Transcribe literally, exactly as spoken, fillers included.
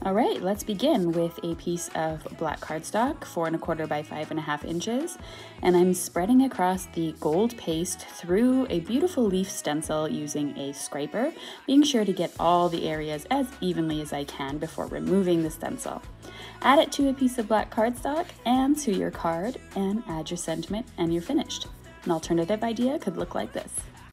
All right, let's begin with a piece of black cardstock, four and a quarter by five and a half inches, and I'm spreading across the gold paste through a beautiful leaf stencil using a scraper, being sure to get all the areas as evenly as I can before removing the stencil. Add it to a piece of black cardstock and to your card, and add your sentiment, and you're finished. An alternative idea could look like this.